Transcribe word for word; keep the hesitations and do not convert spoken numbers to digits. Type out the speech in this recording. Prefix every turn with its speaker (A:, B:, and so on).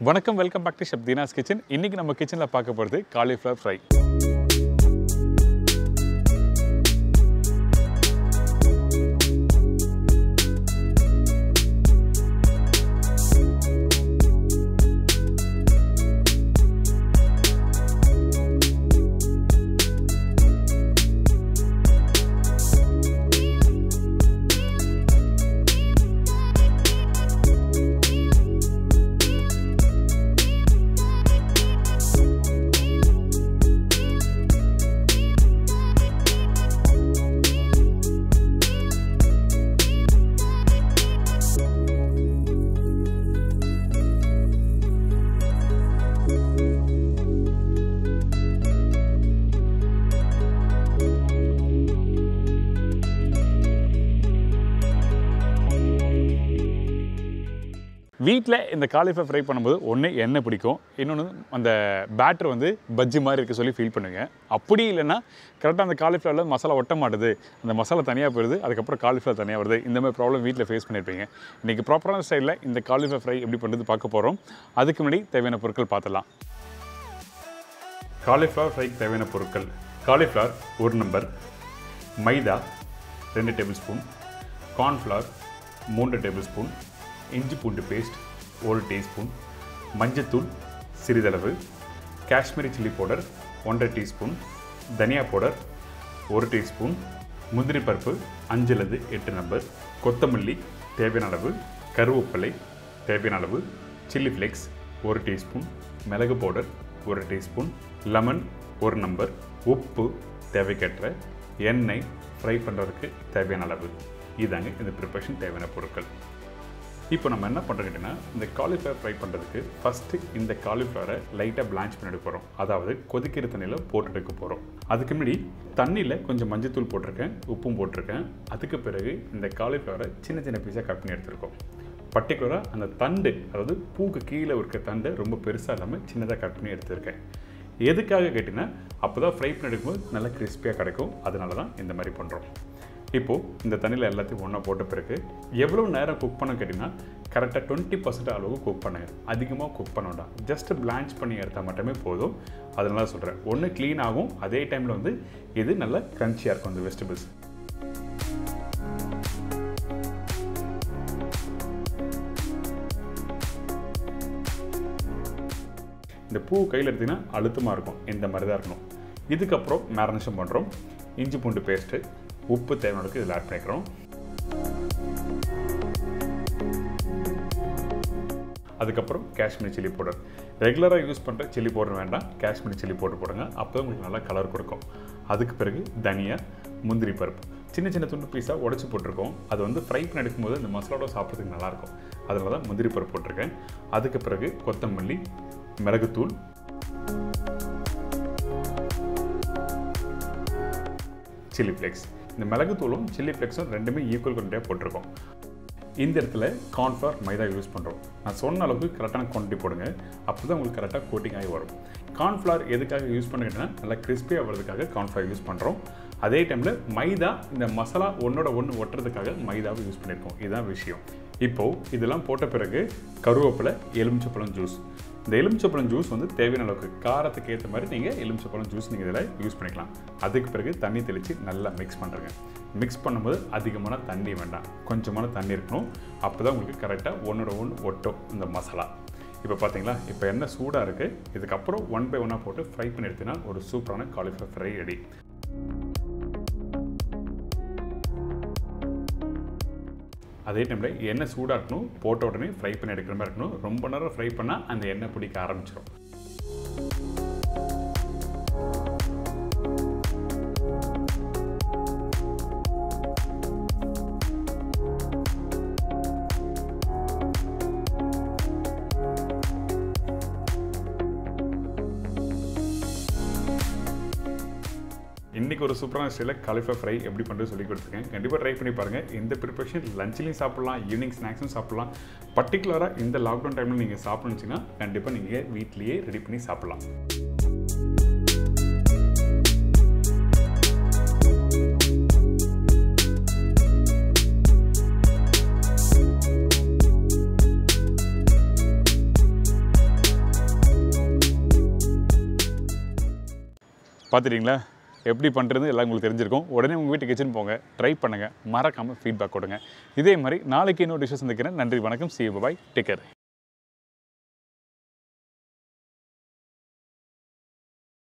A: வணக்கம், welcome back to chef Deena's kitchen. இன்னைக்கு நம்ம கிச்சன்ல பார்க்க போறது காலிஃப்ளவர் ஃப்ரை. வீட்டில் இந்த காலிஃப்ளவர் ஃப்ரை பண்ணும்போது ஒன்று எண்ணெய் பிடிக்கும், இன்னொன்று அந்த பேட்டர் வந்து பஜ்ஜி மாதிரி இருக்க சொல்லி ஃபீல் பண்ணுங்க. அப்படி இல்லைன்னா கரெக்டாக அந்த காலிஃப்ளவரில் மசாலா ஒட்ட மாட்டுது, அந்த மசாலா தனியாக போயிடுது, அதுக்கப்புறம் காலிஃப்ளவர் தனியாக வருது. இந்த மாதிரி ப்ராப்ளம் வீட்டில் ஃபேஸ் பண்ணியிருப்பீங்க. இன்றைக்கி ப்ராப்பரான ஸ்டைலில் இந்த காலிஃப்ளவர் ஃப்ரை எப்படி பண்ணுறது பார்க்க போகிறோம். அதுக்கு முன்னாடி தேவையான பொருட்கள் பார்த்துடலாம். காலிஃப்ளவர் ஃப்ரைக்கு தேவையான பொருட்கள்: காலிஃப்ளவர் ஒரு நம்பர், மைதா ரெண்டு டேபிள் ஸ்பூன், கார்ன்ஃப்ளவர் மூன்று டேபிள் ஸ்பூன், இஞ்சி பூண்டு பேஸ்ட் ஒரு டீஸ்பூன், மஞ்சத்தூள் சிறிதளவு, காஷ்மீரி சில்லி பவுடர் ஒன்றரை டீஸ்பூன், தனியா பவுடர் ஒரு டீஸ்பூன், முந்திரி பருப்பு அஞ்சுலேருந்து எட்டு நம்பர், கொத்தமல்லி தேவையான அளவு, கருவேப்பிலை தேவையான அளவு, சில்லி ஃப்ளேக்ஸ் ஒரு டீஸ்பூன், மிளகு பவுடர் ஒரு டீஸ்பூன், லெமன் ஒரு நம்பர், உப்பு தேவைக்கேற்ற, எண்ணெய் ஃப்ரை பண்ணுறதுக்கு தேவையான அளவு. இதாங்க இந்த ப்ரிப்பரேஷன் தேவையான பொருட்கள். இப்போ நம்ம என்ன பண்ணுறோம் கேட்டிங்கன்னா, இந்த காலிஃப்ளவர் ஃப்ரை பண்ணுறதுக்கு ஃபஸ்ட்டு இந்த காலிஃப்ளவரை லைட்டாக பிளான்ச் பண்ணி எடுக்க போகிறோம். அதாவது கொதிக்கிற தண்ணியில் போட்டு எடுக்க போகிறோம். அதுக்கு முன்னாடி தண்ணியில் கொஞ்சம் மஞ்சத்தூள் போட்டிருக்கேன், உப்பும் போட்டிருக்கேன். அதுக்கு பிறகு இந்த காலிஃப்ளவரை சின்ன சின்ன பீஸாக கட் பண்ணி எடுத்துருக்கோம். பர்டிகுலராக அந்த தண்டு, அதாவது பூக்கு கீழே இருக்க தண்டு ரொம்ப பெருசாக இல்லாமல் சின்னதாக கட் பண்ணி எடுத்துருக்கேன். எதுக்காக கேட்டிங்கன்னா, அப்போ தான் ஃப்ரை பண்ணி எடுக்கும்போது நல்லா கிறிஸ்பியாக கிடைக்கும். அதனால தான் இந்த மாதிரி பண்ணுறோம். இப்போது இந்த தண்ணியில் எல்லாத்தையும் ஒன்றா போட்ட பிறகு எவ்வளோ நேரம் குக் பண்ண கேட்டிங்கன்னா, கரெக்டாக டுவெண்ட்டி பர்சன்ட் அளவுக்கு குக் பண்ணுங்கள். அதிகமாக குக் பண்ண வேண்டாம், ஜஸ்ட் பிளான்ச் பண்ணி எடுத்தால் மட்டுமே போதும். அதனால சொல்கிறேன், ஒன்று க்ளீன் ஆகும், அதே டைமில் வந்து இது நல்லா க்ரன்ச்சியாக இருக்கும் அந்த வெஜிடபிள்ஸ். இந்த பூ கையில் எடுத்திங்கன்னா அழுத்தமாக இருக்கும், இந்த மாதிரி தான் இருக்கணும். இதுக்கப்புறம் மேரினேஷன் பண்ணுறோம். இஞ்சி பூண்டு பேஸ்ட்டு, உப்பு தேவையானதுக்கு இதில் ஆட் பண்ணிக்கிறோம். அதுக்கப்புறம் காஷ்மீரி சில்லி பவுடர். ரெகுலராக யூஸ் பண்ணுற சில்லி பவுடர் வேண்டாம், காஷ்மீரி சில்லி பவுடர் போடுங்க, அப்போ தான் உங்களுக்கு நல்லா கலர் கொடுக்கும். அதுக்கு பிறகு தனியா, முந்திரி பருப்பு சின்ன சின்ன துண்டு பீஸாக உடச்சி போட்டிருக்கோம். அது வந்து ஃப்ரை பண்ணி எடுக்கும்போது இந்த மசாலோட சாப்பிட்றதுக்கு நல்லாயிருக்கும். அதனால தான் முந்திரி பருப்பு போட்டிருக்கேன். அதுக்கு பிறகு கொத்தமல்லி, மிளகுத்தூள், சில்லி ஃப்ளேக்ஸ். இந்த மிளகுத்தூளும் சில்லி ஃப்ளேக்ஸும் ரெண்டுமே ஈக்குவல் குவான்டிட்டியாக போட்டிருக்கோம். இந்த இடத்துல கார்ன்ஃப்ளவர் மைதா யூஸ் பண்ணுறோம். நான் சொன்ன அளவுக்கு கரெக்டான குவான்டிட்டி போடுங்க, அப்போ தான் உங்களுக்கு கரெக்டாக கோட்டிங் ஆகி வரும். கார்ன்ஃப்ளவர் எதுக்காக யூஸ் பண்ணிக்கிட்டேன்னா, நல்லா கிறிஸ்பியாக வர்றதுக்காக கார்ன்ஃப்ளவர் யூஸ் பண்ணுறோம். அதே டைமில் மைதா இந்த மசாலா ஒன்றோட ஒன்று ஒட்டுறதுக்காக மைதாவை யூஸ் பண்ணியிருக்கோம். இதுதான் விஷயம். இப்போது இதெல்லாம் போட்ட பிறகு கருவேப்பிலை, எலுமிச்சப்பழம் ஜூஸ். இந்த எலுமிச்சப்பழம் ஜூஸ் வந்து தேவையான அளவுக்கு காரத்துக்கு ஏற்ற மாதிரி நீங்கள் எலுமிச்சப்பழம் ஜூஸ் நீங்கள் இதில் யூஸ் பண்ணிக்கலாம். அதுக்கு பிறகு தண்ணி தெளித்து நல்லா மிக்ஸ் பண்ணுறேங்க. மிக்ஸ் பண்ணும்போது அதிகமான தண்ணி வேண்டாம், கொஞ்சமான தண்ணி இருக்கணும். அப்போ தான் உங்களுக்கு கரெக்டாக ஒன்றோட ஒன்று ஒட்டும் இந்த மசாலா. இப்போ பார்த்தீங்களா, இப்போ எண்ணெய் சூடாக இருக்குது. இதுக்கப்புறம் ஒன் பை ஒன்னாக போட்டு ஃப்ரை பண்ணி எடுத்தினா ஒரு சூப்பரான காலிஃப்ளவர் ஃப்ரை ரெடி. அதே டைமில் எண்ணெய் சூடாக இருக்கணும், போட்ட உடனே ஃப்ரை பண்ணி எடுக்கிற மாதிரி இருக்கணும். ரொம்ப நேரம் ஃப்ரை பண்ணால் அந்த எண்ணெய் பிடிக்க ஆரம்பிச்சிடும். இன்றைக்கி ஒரு சூப்பரான ஸ்டைலில் காலிஃப்ளவர் ஃப்ரை எப்படி பண்ணுறது சொல்லி கொடுத்துருக்கேன். கண்டிப்பாக ட்ரை பண்ணி பாருங்கள். இந்த ப்ரிப்பரேஷன் லஞ்சிலையும் சாப்பிட்லாம், ஈவினிங் ஸ்நாக்ஸும் சாப்பிட்லாம். பர்டிகுலராக இந்த லாக்டவுன் டைமில் நீங்கள் சாப்பிட்ணுச்சிங்கன்னா கண்டிப்பாக நீங்கள் வீட்லேயே ரெடி பண்ணி சாப்பிட்லாம். பார்த்துட்டிங்களா எப்படி பண்ணுறது எல்லாம் உங்களுக்கு தெரிஞ்சிருக்கும். உடனே உங்கள் வீட்டு கிச்சன் போங்க, ட்ரை பண்ணுங்கள், மறக்காமல் ஃபீட்பேக் கொடுங்க. இதே மாதிரி நாளைக்கு இன்னொரு டிஷ்ஷஸ் சந்திக்கிறேன். நன்றி, வணக்கம், see you, bye, take care.